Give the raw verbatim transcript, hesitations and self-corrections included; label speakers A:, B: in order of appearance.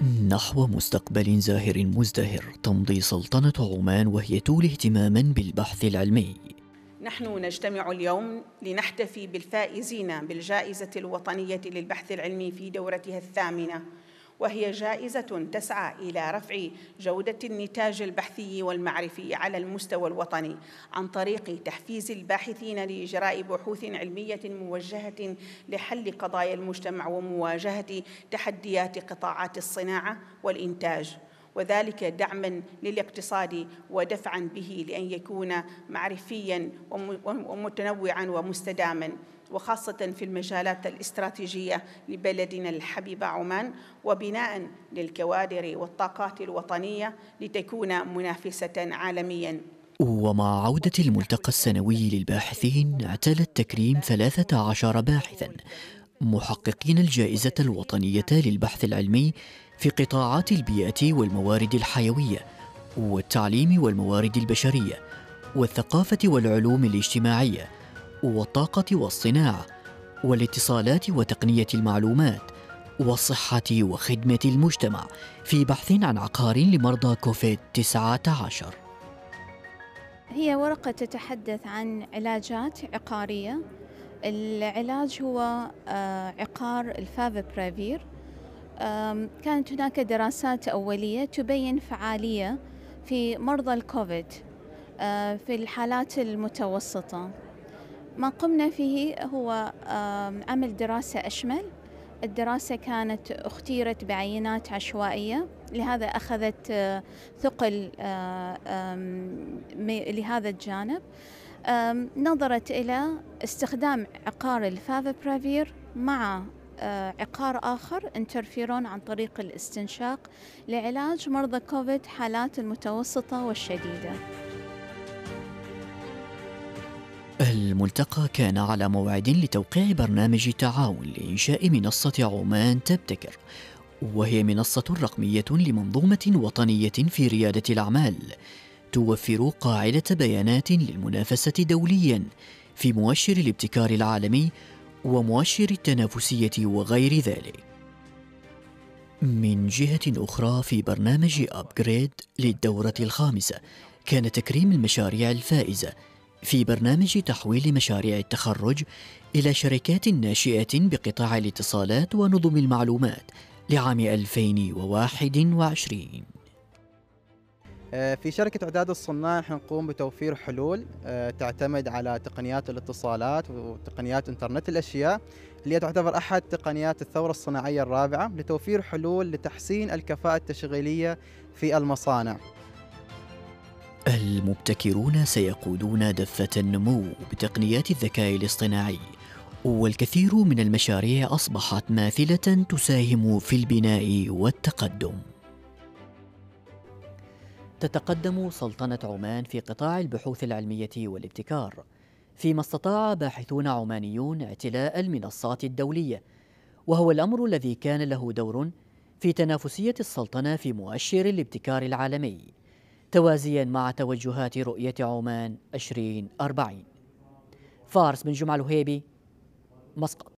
A: نحو مستقبل زاهر مزدهر تمضي سلطنة عمان وهي تولي اهتماما بالبحث العلمي.
B: نحن نجتمع اليوم لنحتفي بالفائزين بالجائزة الوطنية للبحث العلمي في دورتها الثامنة، وهي جائزة تسعى إلى رفع جودة النتاج البحثي والمعرفي على المستوى الوطني عن طريق تحفيز الباحثين لإجراء بحوث علمية موجهة لحل قضايا المجتمع ومواجهة تحديات قطاعات الصناعة والإنتاج، وذلك دعماً للاقتصاد ودفعاً به لأن يكون معرفياً ومتنوعاً ومستداماً، وخاصة في المجالات الاستراتيجية لبلدنا الحبيب عمان، وبناء للكوادر والطاقات الوطنية لتكون منافسة عالمياً.
A: ومع عودة الملتقى السنوي للباحثين اعتاد التكريم ثلاثة عشر باحثا محققين الجائزة الوطنية للبحث العلمي في قطاعات البيئة والموارد الحيوية والتعليم والموارد البشرية والثقافة والعلوم الاجتماعية والطاقة والصناعة والاتصالات وتقنية المعلومات والصحة وخدمة المجتمع في بحث عن عقار لمرضى كوفيد تسعة عشر.
C: هي ورقة تتحدث عن علاجات عقارية. العلاج هو آه، عقار الفافيبرافير. كانت هناك دراسات أولية تبين فعالية في مرضى الكوفيد آه، في الحالات المتوسطة. ما قمنا فيه هو عمل دراسة أشمل. الدراسة كانت اختيرت بعينات عشوائية، لهذا أخذت آه، ثقل آه، لهذا الجانب. نظرت إلى استخدام عقار الفافيبرافير مع آه، عقار آخر انترفيرون عن طريق الاستنشاق لعلاج مرضى كوفيد حالات المتوسطة والشديدة.
A: الملتقى كان على موعد لتوقيع برنامج تعاون لإنشاء منصة عمان تبتكر، وهي منصة رقمية لمنظومة وطنية في ريادة الأعمال توفر قاعدة بيانات للمنافسة دوليا في مؤشر الابتكار العالمي ومؤشر التنافسية وغير ذلك. من جهة أخرى، في برنامج أبجريد للدورة الخامسة كان تكريم المشاريع الفائزة في برنامج تحويل مشاريع التخرج إلى شركات ناشئة بقطاع الاتصالات ونظم المعلومات لعام ألفين وواحد وعشرين.
D: في شركة إعداد الصناع نحن نقوم بتوفير حلول تعتمد على تقنيات الاتصالات وتقنيات إنترنت الأشياء، اللي تعتبر أحد تقنيات الثورة الصناعية الرابعة، لتوفير حلول لتحسين الكفاءة التشغيلية في المصانع.
A: المبتكرون سيقودون دفة النمو بتقنيات الذكاء الاصطناعي، والكثير من المشاريع أصبحت ماثلة تساهم في البناء والتقدم. تتقدم سلطنة عمان في قطاع البحوث العلمية والابتكار، فيما استطاع باحثون عمانيون اعتلاء المنصات الدولية، وهو الأمر الذي كان له دور في تنافسية السلطنة في مؤشر الابتكار العالمي، توازيا مع توجهات رؤية عمان عشرين أربعين. فارس بن جمعة الوهيبي، مسقط.